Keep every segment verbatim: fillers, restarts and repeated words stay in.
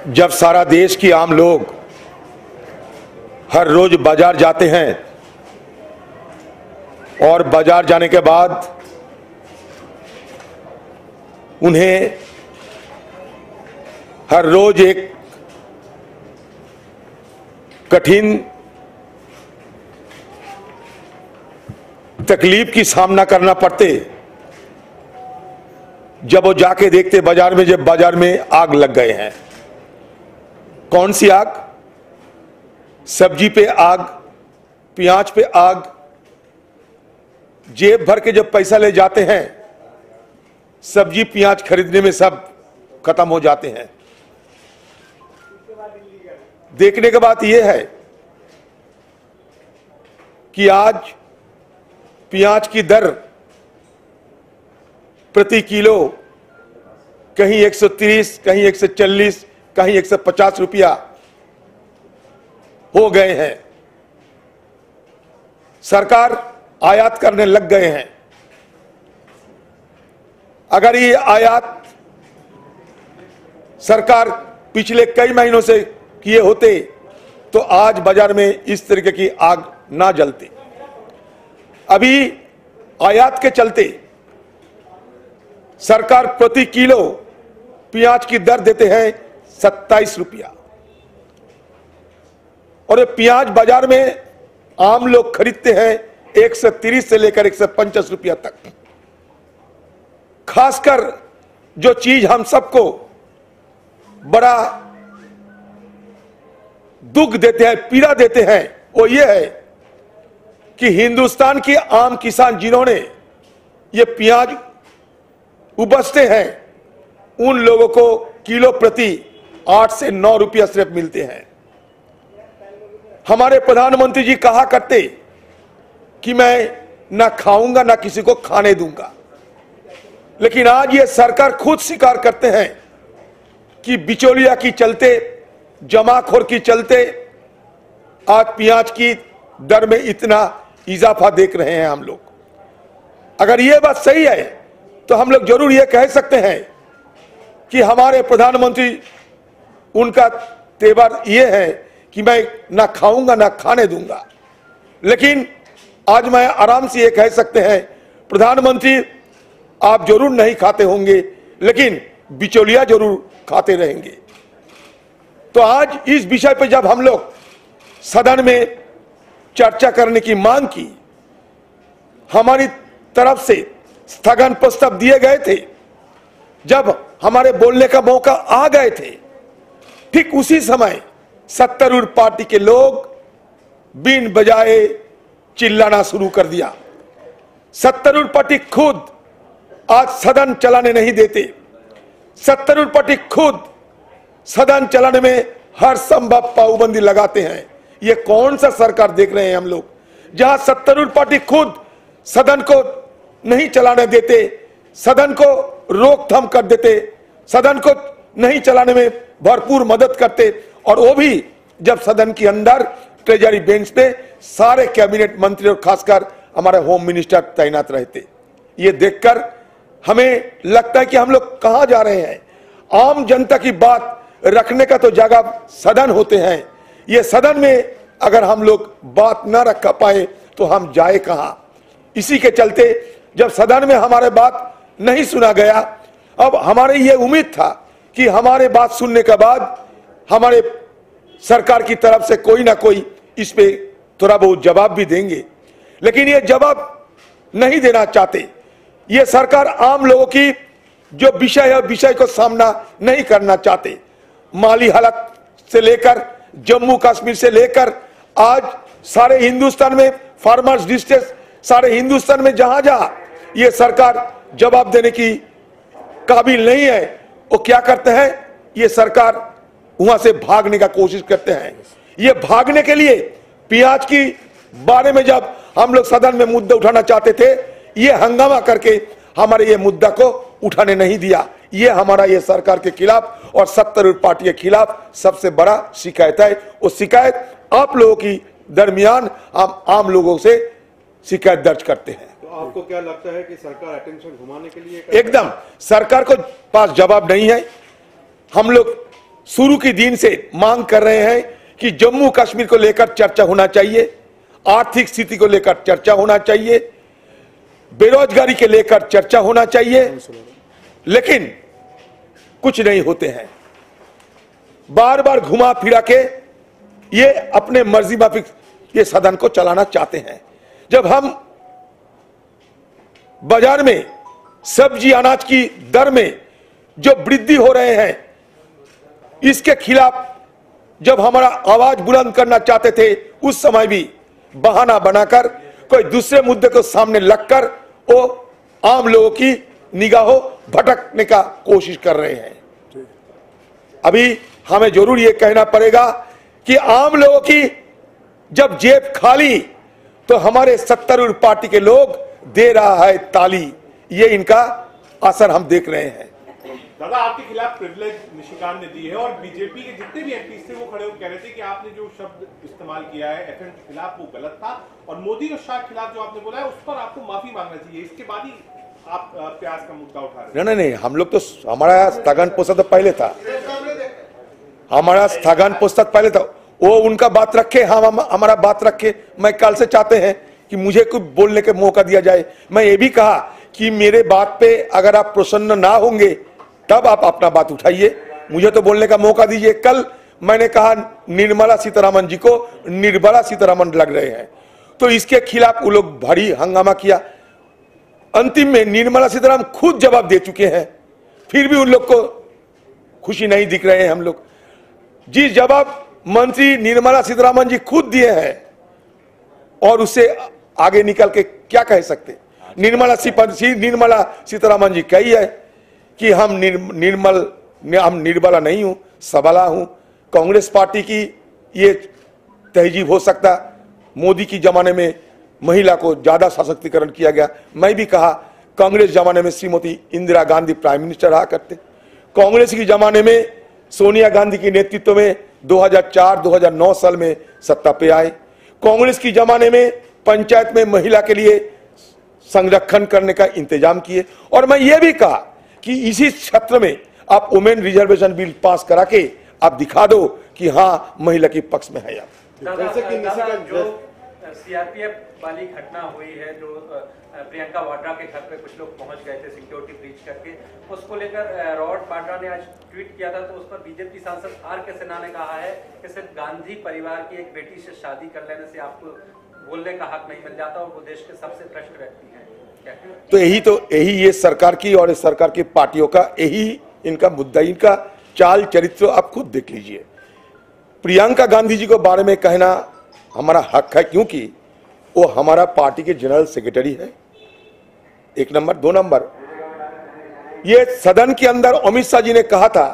जब सारा देश की आम लोग हर रोज बाजार जाते हैं और बाजार जाने के बाद उन्हें हर रोज एक कठिन तकलीफ की सामना करना पड़ते, जब वो जाके देखते बाजार में, जब बाजार में आग लग गए हैं। कौन सी आग? सब्जी पे आग, प्याज पे आग। जेब भर के जब पैसा ले जाते हैं, सब्जी प्याज खरीदने में सब खत्म हो जाते हैं। देखने की बात यह है कि आज प्याज की दर प्रति किलो कहीं एक सौ तीस, कहीं एक सौ चालीस, कहीं एक सौ पचास रुपया हो गए हैं। सरकार आयात करने लग गए हैं। अगर ये आयात सरकार पिछले कई महीनों से किए होते तो आज बाजार में इस तरीके की आग ना जलती। अभी आयात के चलते सरकार प्रति किलो प्याज की दर देते हैं सत्ताईस रुपया, और ये प्याज बाजार में आम लोग खरीदते हैं एक सौ तीस से लेकर एक सौ पचास रुपया तक। खासकर जो चीज हम सबको बड़ा दुख देते हैं, पीड़ा देते हैं, वो ये है कि हिंदुस्तान के आम किसान जिन्होंने ये प्याज उपजते हैं, उन लोगों को किलो प्रति आठ से नौ रुपया सिर्फ मिलते हैं। हमारे प्रधानमंत्री जी कहा करते कि मैं ना खाऊंगा ना किसी को खाने दूंगा, लेकिन आज ये सरकार खुद स्वीकार करते हैं कि बिचौलिया की चलते, जमाखोर की चलते आज प्याज की दर में इतना इजाफा देख रहे हैं हम लोग। अगर ये बात सही है तो हम लोग जरूर ये कह सकते हैं कि हमारे प्रधानमंत्री, उनका तेवर ये है कि मैं ना खाऊंगा ना खाने दूंगा। लेकिन आज मैं आराम से ये कह सकते हैं, प्रधानमंत्री आप जरूर नहीं खाते होंगे, लेकिन बिचौलिया जरूर खाते रहेंगे। तो आज इस विषय पर जब हम लोग सदन में चर्चा करने की मांग की, हमारी तरफ से स्थगन प्रस्ताव दिए गए थे, जब हमारे बोलने का मौका आ गए थे, ठीक उसी समय सत्तारूढ़ पार्टी के लोग बिन बजाए चिल्लाना शुरू कर दिया। सत्तारूढ़ पार्टी खुद आज सदन चलाने नहीं देते। सत्तारूढ़ पार्टी खुद सदन चलाने में हर संभव पाबंदी लगाते हैं। ये कौन सा सरकार देख रहे हैं हम लोग, जहां सत्तारूढ़ पार्टी खुद सदन को नहीं चलाने देते, सदन को रोकथाम कर देते, सदन को नहीं चलाने में भरपूर मदद करते, और वो भी जब सदन के अंदर ट्रेजरी बेंच पे सारे कैबिनेट मंत्री और खासकर हमारे होम मिनिस्टर तैनात रहते। ये देखकर हमें लगता है कि हम लोग कहां जा रहे हैं। आम जनता की बात रखने का तो जगह सदन होते हैं। ये सदन में अगर हम लोग बात ना रख पाए तो हम जाए कहां। इसी के चलते जब सदन में हमारे बात नहीं सुना गया, अब हमारे ये उम्मीद था कि हमारे बात सुनने के बाद हमारे सरकार की तरफ से कोई ना कोई इस पे थोड़ा बहुत जवाब भी देंगे, लेकिन ये जवाब नहीं देना चाहते। ये सरकार आम लोगों की जो विषय है, विषय को सामना नहीं करना चाहते। माली हालत से लेकर, जम्मू कश्मीर से लेकर आज सारे हिंदुस्तान में फार्मर्स डिस्ट्रेस, सारे हिंदुस्तान में जहां जहां ये सरकार जवाब देने की काबिल नहीं है, वो क्या करते हैं, ये सरकार वहां से भागने का कोशिश करते हैं। ये भागने के लिए प्याज की बारे में जब हम लोग सदन में मुद्दा उठाना चाहते थे, ये हंगामा करके हमारे ये मुद्दा को उठाने नहीं दिया। ये हमारा ये सरकार के खिलाफ और सत्तारूढ़ पार्टी के खिलाफ सबसे बड़ा शिकायत है। वो शिकायत आप लोगों की दरमियान हम आम लोगों से शिकायत दर्ज करते हैं। तो आपको क्या लगता है कि सरकार अटेंशन घुमाने के लिए? एकदम सरकार को पास जवाब नहीं है। हम लोग शुरू के दिन से मांग कर रहे हैं कि जम्मू कश्मीर को लेकर चर्चा होना चाहिए, आर्थिक स्थिति को लेकर चर्चा होना चाहिए, बेरोजगारी के लेकर चर्चा होना चाहिए, लेकिन कुछ नहीं होते हैं। बार बार घुमा फिरा के ये अपने मर्जी माफिक ये सदन को चलाना चाहते हैं। जब हम बाजार में सब्जी अनाज की दर में जो वृद्धि हो रहे हैं, इसके खिलाफ जब हमारा आवाज बुलंद करना चाहते थे, उस समय भी बहाना बनाकर कोई दूसरे मुद्दे को सामने लगकर वो आम लोगों की निगाहों भटकने का कोशिश कर रहे हैं। अभी हमें जरूर ये कहना पड़ेगा कि आम लोगों की जब जेब खाली तो हमारे सत्तारूढ़ पार्टी के लोग दे रहा है ताली। ये इनका असर हम देख रहे हैं। दादा, आपके खिलाफ प्रिविलेज निशिकांत ने दी है और बीजेपी के जितने भी एमपी थे वो खड़े होकर कह रहे थे कि आपने जो शब्द इस्तेमाल किया है एफएम के खिलाफ वो गलत था, और मोदी और शाह के खिलाफ जो आपने बोला है उस पर आपको माफी मांगना चाहिए। इसके बाद ही आप प्याज का मुद्दा उठा रहे हैं। नहीं नहीं, हम लोग तो हमारा स्थगन पोस्टर तो पहले था, हमारा स्थगन पोस्टर पहले था। वो उनका बात रखे, हम हम हमारा बात रखे। मैं कल से चाहते हैं कि मुझे कुछ बोलने का मौका दिया जाए। मैं ये भी कहा कि मेरे बात पे अगर आप प्रसन्न ना होंगे तब आप अपना बात उठाइए, मुझे तो बोलने का मौका दीजिए। कल मैंने कहा निर्मला सीतारमण जी को निर्मला सीतारमण लग रहे हैं, तो इसके खिलाफ वो लोग भारी हंगामा किया। अंतिम में निर्मला सीतारमण खुद जवाब दे चुके हैं, फिर भी उन लोग को खुशी नहीं दिख रहे हैं। हम लोग जिस जवाब मंत्री निर्मला सीतारमण जी खुद दिए हैं और उससे आगे निकल के क्या कह सकते। निर्मला निर्मला सीतारमण जी कही है कि हम निर, निर्मल हम निर्बला नहीं हूं, सबला हूं। कांग्रेस पार्टी की ये तहजीब हो सकता, मोदी की जमाने में महिला को ज्यादा सशक्तिकरण किया गया। मैं भी कहा कांग्रेस जमाने में श्रीमती इंदिरा गांधी प्राइम मिनिस्टर रहा करते, कांग्रेस की जमाने में सोनिया गांधी के नेतृत्व में दो हज़ार चार दो हज़ार नौ साल में सत्ता पे आए। कांग्रेस की जमाने में पंचायत में महिला के लिए संरक्षण करने का इंतजाम किए, और मैं ये भी कहा कि इसी क्षेत्र में आप वुमेन रिजर्वेशन बिल पास करा के आप दिखा दो कि हाँ महिला के पक्ष में है। आप जैसे कि जो सीआरपीएफ वाली घटना हुई है, जो प्रियंका वाड्रा के घर पे कुछ लोग पहुंच गए थे सिक्योरिटी ब्रीच करके, उसको लेकर रॉबर्ट वाड्रा ने आज ट्वीट किया था, तो उस पर बीजेपी सांसद आर के सिन्हा ने कहा है कि सिर्फ गांधी परिवार की एक बेटी से शादी कर लेने से आपको बोलने का हक नहीं मिल जाता और वो देश के सबसे भ्रष्ट व्यक्ति हैं। तो यही तो यही ये सरकार की और इस सरकार की पार्टियों का यही इनका मुद्दा, इनका चाल चरित्र आप खुद देख लीजिए। प्रियंका गांधी जी को बारे में कहना हमारा हक है, क्योंकि वो हमारा पार्टी के जनरल सेक्रेटरी है, एक नंबर। दो नंबर, ये सदन के अंदर अमित शाह जी ने कहा था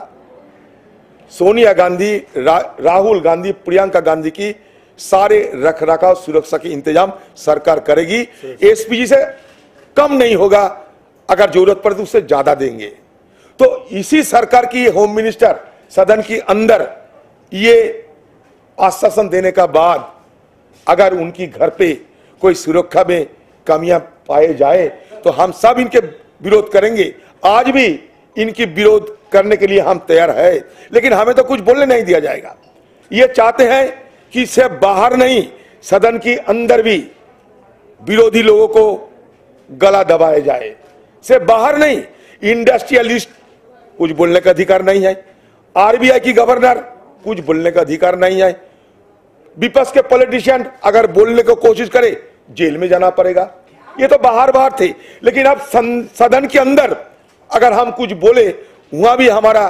सोनिया गांधी, रा, राहुल गांधी, प्रियंका गांधी की सारे रख रखाव सुरक्षा के इंतजाम सरकार करेगी, एसपीजी से कम नहीं होगा, अगर जरूरत पड़े तो उससे ज्यादा देंगे। तो इसी सरकार की होम मिनिस्टर सदन के अंदर ये आश्वासन देने का बाद अगर उनकी घर पे कोई सुरक्षा में कमियां पाए जाए तो हम सब इनके विरोध करेंगे। आज भी इनकी विरोध करने के लिए हम तैयार है, लेकिन हमें तो कुछ बोलने नहीं दिया जाएगा। ये चाहते हैं कि सिर्फ बाहर नहीं, सदन के अंदर भी विरोधी लोगों को गला दबाया जाए। सिर्फ बाहर नहीं, इंडस्ट्रियलिस्ट कुछ बोलने का अधिकार नहीं है, आरबीआई की गवर्नर कुछ बोलने का अधिकार नहीं है, विपक्ष के पॉलिटिशियन अगर बोलने को कोशिश करे जेल में जाना पड़ेगा। ये तो बाहर बाहर थे, लेकिन अब सदन के अंदर अगर हम कुछ बोले वहां भी हमारा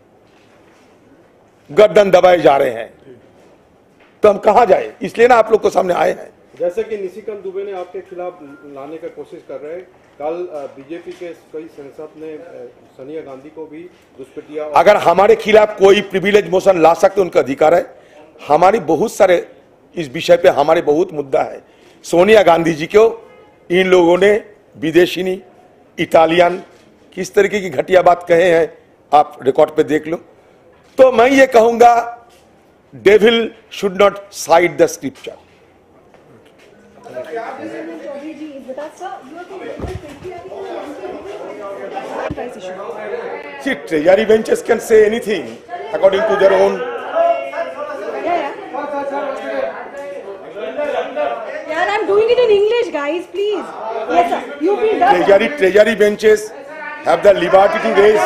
गर्दन दबाए जा रहे हैं, तो हम कहां जाए। इसलिए ना आप लोग को सामने आए हैं। जैसे कि निशिकांत दुबे ने आपके खिलाफ लाने का कोशिश कर रहे हैं, कल बीजेपी के कई सांसद ने सोनिया गांधी को भी दुष्प्रतिया। अगर हमारे खिलाफ कोई प्रिविलेज मोशन ला सकते उनका अधिकार है। हमारी बहुत सारे इस विषय पे हमारे बहुत मुद्दा है। सोनिया गांधी जी को इन लोगों ने विदेशी इटालियन किस तरीके की घटिया बात कहे हैं, आप रिकॉर्ड पे देख लो। तो मैं ये कहूंगा, devil should not cite the scripture. See, treasury benches can say anything. according to their own. Yeah, yeah. Yeah, I'm doing it in English, guys, please. Yes, sir. You feel done. Treasury, treasury benches have the liberty to raise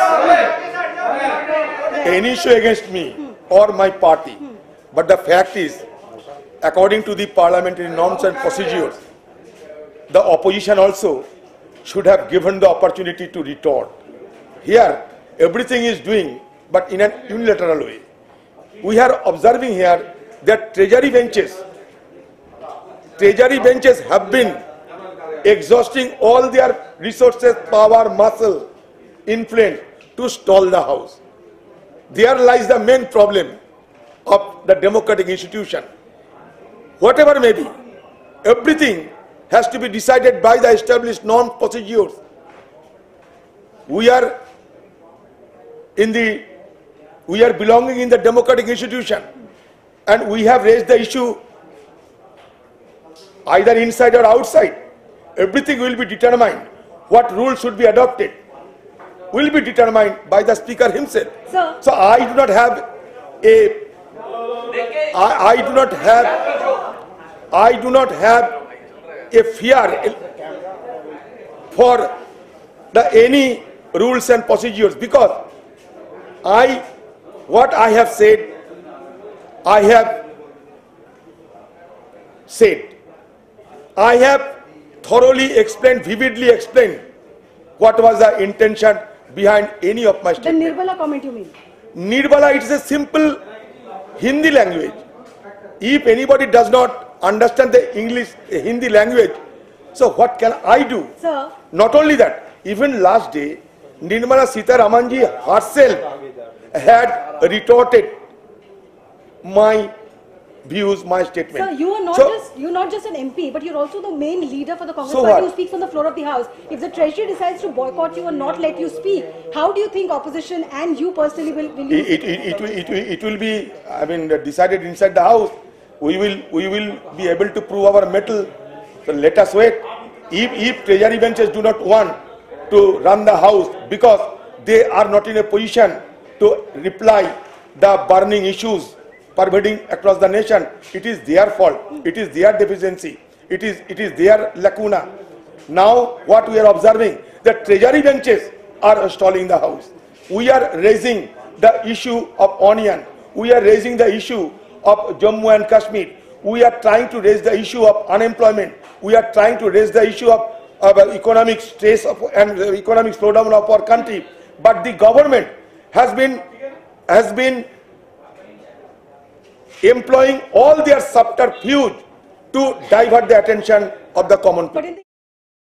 any issue against me or my party. But the fact is, according to the parliamentary norms and procedures, the opposition also should have given the opportunity to retort. Here, everything is doing, but in an unilateral way. We are observing here that treasury benches, treasury benches have been exhausting all their resources, power, muscle, influence to stall the house. There lies the main problem of the democratic institution. Whatever may be, everything has to be decided by the established norm procedures. We are in the, we are belonging in the democratic institution, and we have raised the issue either inside or outside. Everything will be determined. What rules should be adopted will be determined by the speaker himself. Sir. So I do not have a, I, I do not have, I do not have a fear for the any rules and procedures, because I, what I have said, I have said. I have thoroughly explained, vividly explained what was the intention behind any of my The statements. Nirbala comment you mean? Nirbala, it is a simple Hindi language. If anybody does not understand the English, Hindi language, so what can I do? Sir. Not only that, even last day, Nirmala Sitharamanji herself had retorted my views, my statement. Sir, you are not So- just you're not just an M P, but you're also the main leader for the Congress So party what? who speaks on the floor of the House. If the Treasury decides to boycott you and not let you speak, how do you think opposition and you personally will, will you? It, it, it, it, will, it, will, it will be, I mean, decided inside the House. We will, we will be able to prove our mettle. So let us wait. If, if treasury benches do not want to run the House because they are not in a position to reply the burning issues pervading across the nation, it is their fault. It is their deficiency. It is, it is their lacuna. Now what we are observing, the treasury benches are stalling the House. We are raising the issue of onion. We are raising the issue of Jammu and Kashmir. We are trying to raise the issue of unemployment. We are trying to raise the issue of, of uh, economic stress of, and uh, economic slowdown of our country. But the government has been, has been employing all their subterfuge to divert the attention of the common people. But in the